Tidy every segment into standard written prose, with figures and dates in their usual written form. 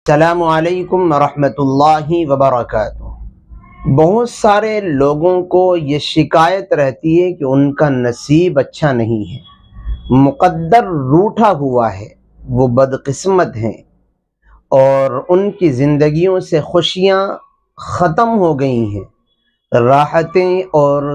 السلام علیکم ورحمۃ اللہ وبرکاتہ۔ بہت سارے لوگوں کو یہ شکایت رہتی ہے کہ ان کا نصیب اچھا نہیں ہے، مقدر روٹھا ہوا ہے، وہ بدقسمت ہیں اور ان کی زندگیوں سے خوشیاں ختم ہو گئی ہیں، راحتیں اور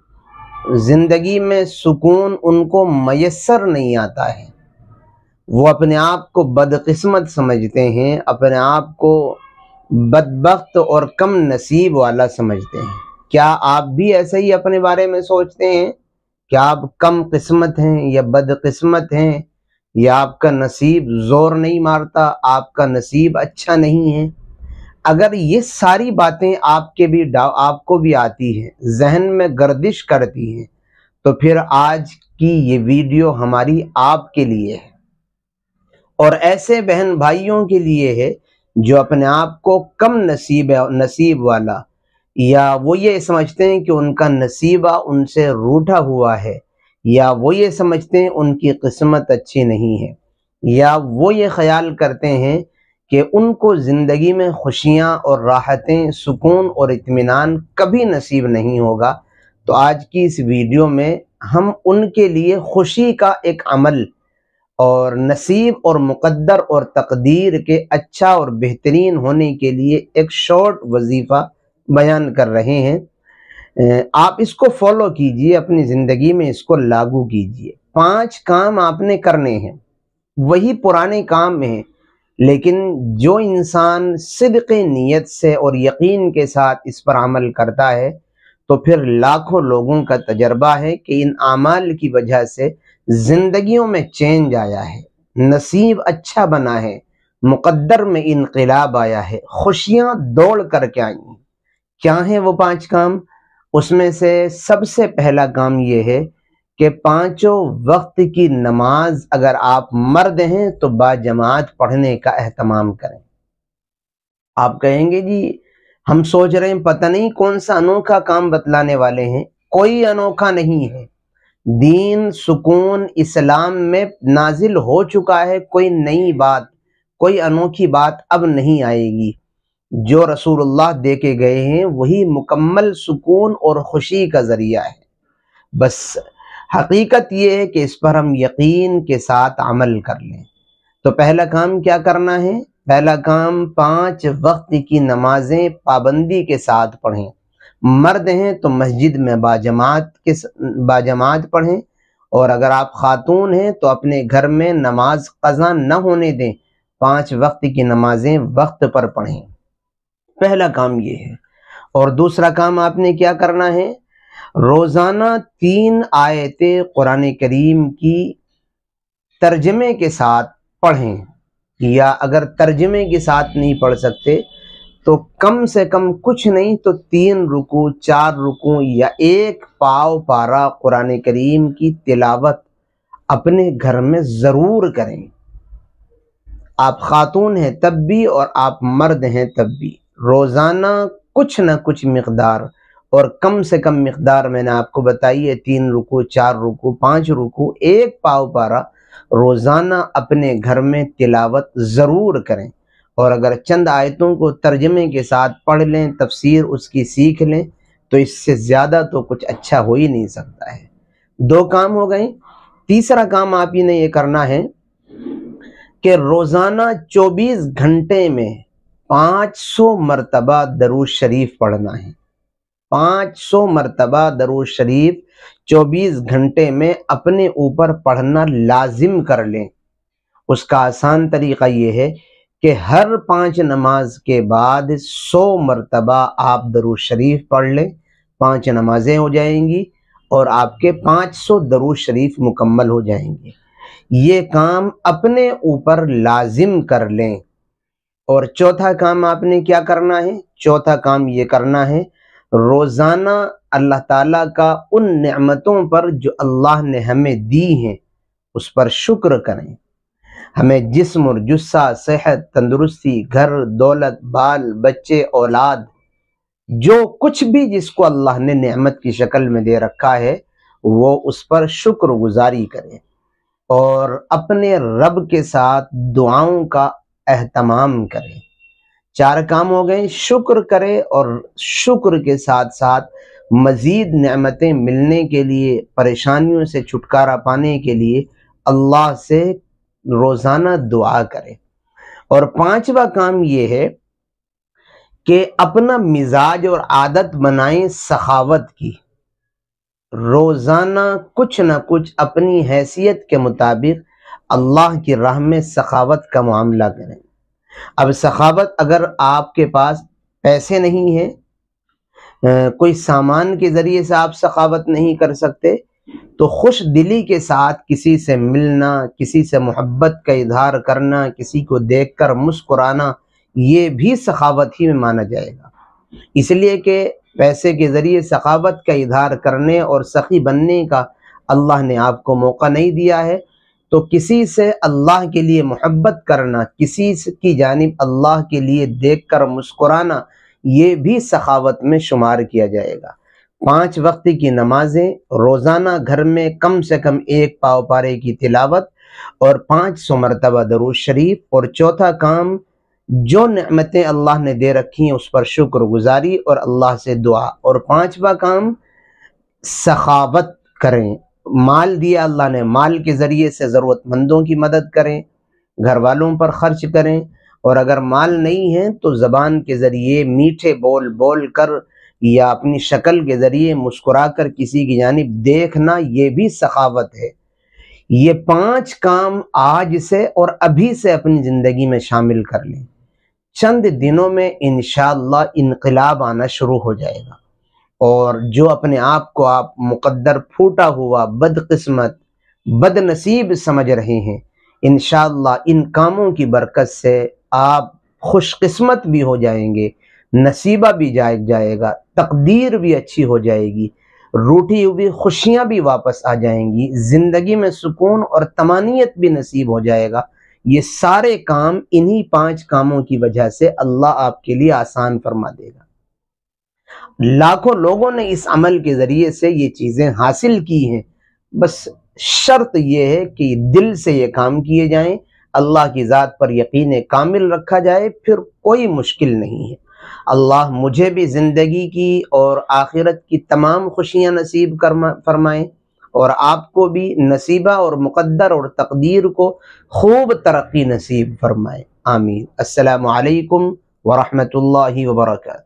زندگی میں سکون ان کو میسر نہیں آتا ہے۔ وہ اپنے آپ کو بدقسمت سمجھتے ہیں، اپنے آپ کو بدبخت اور کم نصیب والا سمجھتے ہیں۔ کیا آپ بھی ایسے ہی اپنے بارے میں سوچتے ہیں؟ کیا آپ کم قسمت ہیں یا بدقسمت ہیں، یا آپ کا نصیب زور نہیں مارتا، آپ کا نصیب اچھا نہیں ہے؟ اگر یہ ساری باتیں آپ کو بھی آتی ہیں، ذہن میں گردش کرتی ہیں، تو پھر آج کی یہ ویڈیو ہماری آپ کے لیے ہے، اور ایسے بہن بھائیوں کے لیے ہے جو اپنے آپ کو کم نصیب والا، یا وہ یہ سمجھتے ہیں کہ ان کا نصیبہ ان سے روٹھا ہوا ہے، یا وہ یہ سمجھتے ہیں ان کی قسمت اچھی نہیں ہے، یا وہ یہ خیال کرتے ہیں کہ ان کو زندگی میں خوشیاں اور راحتیں، سکون اور اطمینان کبھی نصیب نہیں ہوگا۔ تو آج کی اس ویڈیو میں ہم ان کے لیے خوشی کا ایک عمل اور نصیب اور مقدر اور تقدیر کے اچھا اور بہترین ہونے کے لیے ایک شارٹ وظیفہ بیان کر رہے ہیں۔ آپ اس کو فالو کیجئے، اپنی زندگی میں اس کو لاگو کیجئے۔ 5 کام آپ نے کرنے ہیں، وہی پرانے کام ہیں، لیکن جو انسان صدق نیت سے اور یقین کے ساتھ اس پر عمل کرتا ہے، تو پھر لاکھوں لوگوں کا تجربہ ہے کہ ان اعمال کی وجہ سے زندگیوں میں چینج آیا ہے، نصیب اچھا بنا ہے، مقدر میں انقلاب آیا ہے، خوشیاں دوڑ کر کے آئی ہیں۔ کیا ہیں وہ 5 کام؟ اس میں سے سب سے پہلا کام یہ ہے کہ 5 وقت کی نماز اگر آپ مرد ہیں تو باجماعت پڑھنے کا اہتمام کریں۔ آپ کہیں گے جی ہم سوچ رہے ہیں پتہ نہیں کون سا انوکھا کام بتلانے والے ہیں۔ کوئی انوکھا نہیں ہے، دین، سکون، اسلام میں نازل ہو چکا ہے، کوئی نئی بات، کوئی انوکھی بات اب نہیں آئے گی۔ جو رسول اللہ دے کے گئے ہیں وہی مکمل سکون اور خوشی کا ذریعہ ہے۔ بس حقیقت یہ ہے کہ اس پر ہم یقین کے ساتھ عمل کر لیں۔ تو پہلا کام کیا کرنا ہے؟ پہلا کام 5 وقت کی نمازیں پابندی کے ساتھ پڑھیں۔ مرد ہیں تو مسجد میں باجماعت پڑھیں، اور اگر آپ خاتون ہیں تو اپنے گھر میں نماز قضا نہ ہونے دیں، 5 وقت کی نمازیں وقت پر پڑھیں۔ پہلا کام یہ ہے۔ اور دوسرا کام آپ نے کیا کرنا ہے؟ روزانہ 3 آیتیں قرآن کریم کی ترجمے کے ساتھ پڑھیں، یا اگر ترجمے کے ساتھ نہیں پڑھ سکتے تو کم سے کم کچھ نہیں تو 3 رکوع، 4 رکوع یا 1 پاؤ پارہ قرآن کریم کی تلاوت اپنے گھر میں ضرور کریں۔ آپ خاتون ہیں تب بھی اور آپ مرد ہیں تب بھی روزانہ کچھ نہ کچھ مقدار، اور کم سے کم مقدار میں نے آپ کو بتائی ہے، 3 رکوع، 4 رکوع، 5 رکوع، 1 پاؤ پارہ روزانہ اپنے گھر میں تلاوت ضرور کریں۔ اور اگر چند آیتوں کو ترجمے کے ساتھ پڑھ لیں، تفسیر اس کی سیکھ لیں، تو اس سے زیادہ تو کچھ اچھا ہو ہی نہیں سکتا ہے۔ 2 کام ہو گئے۔ تیسرا کام آپ ہی نے یہ کرنا ہے کہ روزانہ 24 گھنٹے میں 500 مرتبہ درود شریف پڑھنا ہے۔ 500 مرتبہ درود شریف 24 گھنٹے میں اپنے اوپر پڑھنا لازم کر لیں۔ اس کا آسان طریقہ یہ ہے کہ ہر 5 نماز کے بعد 100 مرتبہ آپ درود شریف پڑھ لیں، 5 نمازیں ہو جائیں گی اور آپ کے 500 درود شریف مکمل ہو جائیں گے۔ یہ کام اپنے اوپر لازم کر لیں۔ اور چوتھا کام آپ نے کیا کرنا ہے؟ چوتھا کام یہ کرنا ہے، روزانہ اللہ تعالیٰ کا ان نعمتوں پر جو اللہ نے ہمیں دی ہیں اس پر شکر کریں۔ ہمیں جسم اور جثہ، صحت، تندرستی، گھر، دولت، بال، بچے، اولاد، جو کچھ بھی جس کو اللہ نے نعمت کی شکل میں دے رکھا ہے، وہ اس پر شکر گزاری کریں، اور اپنے رب کے ساتھ دعاؤں کا اہتمام کریں۔ 4 کام ہو گئے، شکر کرے اور شکر کے ساتھ ساتھ مزید نعمتیں ملنے کے لیے، پریشانیوں سے چھٹکارا پانے کے لیے اللہ سے روزانہ دعا کرے۔ اور 5واں کام یہ ہے کہ اپنا مزاج اور عادت بنائیں سخاوت کی، روزانہ کچھ نہ کچھ اپنی حیثیت کے مطابق اللہ کی راہ میں سخاوت کا معاملہ کریں۔ اب سخاوت، اگر آپ کے پاس پیسے نہیں ہیں، کوئی سامان کے ذریعے سے آپ سخاوت نہیں کر سکتے، تو خوش دلی کے ساتھ کسی سے ملنا، کسی سے محبت کا اظہار کرنا، کسی کو دیکھ کر مسکرانا، یہ بھی سخاوت ہی میں مانا جائے گا۔ اس لیے کہ پیسے کے ذریعے سخاوت کا اظہار کرنے اور سخی بننے کا اللہ نے آپ کو موقع نہیں دیا ہے، تو کسی سے اللہ کے لیے محبت کرنا، کسی کی جانب اللہ کے لیے دیکھ کر مسکرانا، یہ بھی سخاوت میں شمار کیا جائے گا۔ 5 وقت کی نمازیں، روزانہ گھر میں کم سے کم 1 پاو پارے کی تلاوت اور 500 مرتبہ درود شریف، اور 4تھا کام، جو نعمتیں اللہ نے دے رکھی ہیں اس پر شکر گزاری اور اللہ سے دعا۔ اور 5واں کام، سخاوت کریں، مال دیا اللہ نے، مال کے ذریعے سے ضرورت مندوں کی مدد کریں، گھر والوں پر خرچ کریں، اور اگر مال نہیں ہے تو زبان کے ذریعے میٹھے بول بول کر یا اپنی شکل کے ذریعے مسکرا کر کسی کی جانب دیکھنا، یہ بھی سخاوت ہے۔ یہ 5 کام آج سے اور ابھی سے اپنی زندگی میں شامل کر لیں، چند دنوں میں انشاءاللہ انقلاب آنا شروع ہو جائے گا۔ اور جو اپنے آپ کو آپ مقدر پھوٹا ہوا، بدقسمت، بد نصیب سمجھ رہے ہیں، انشاءاللہ ان کاموں کی برکت سے آپ خوش قسمت بھی ہو جائیں گے، نصیبہ بھی جائے گا، تقدیر بھی اچھی ہو جائے گی، روٹھی ہوئی خوشیاں بھی واپس آ جائیں گی، زندگی میں سکون اور طمانینت بھی نصیب ہو جائے گا۔ یہ سارے کام انہی 5 کاموں کی وجہ سے اللہ آپ کے لیے آسان فرما دے گا۔ لاکھوں لوگوں نے اس عمل کے ذریعے سے یہ چیزیں حاصل کی ہیں، بس شرط یہ ہے کہ دل سے یہ کام کیے جائیں، اللہ کی ذات پر یقین کامل رکھا جائے، پھر کوئی مشکل نہیں ہے۔ اللہ مجھے بھی زندگی کی اور آخرت کی تمام خوشیاں نصیب فرمائیں، اور آپ کو بھی نصیبہ اور مقدر اور تقدیر کو خوب ترقی نصیب فرمائے، آمین۔ السلام علیکم ورحمۃ اللہ وبرکاتہ۔